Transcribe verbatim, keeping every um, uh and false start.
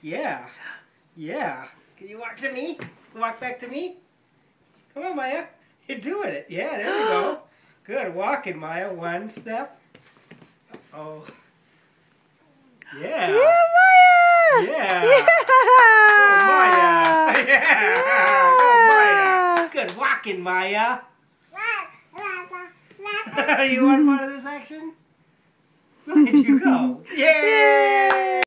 Yeah. Yeah. Can you walk to me? Walk back to me? Come on, Maya. You're doing it. Yeah, there we go. Good. Walking, Maya. One step. Oh. Yeah. Yeah, Maya! Yeah. Yeah! Go, Maya. Yeah. Go, Maya. Good walking, Maya. You want part of this action? Look at you go. Yay!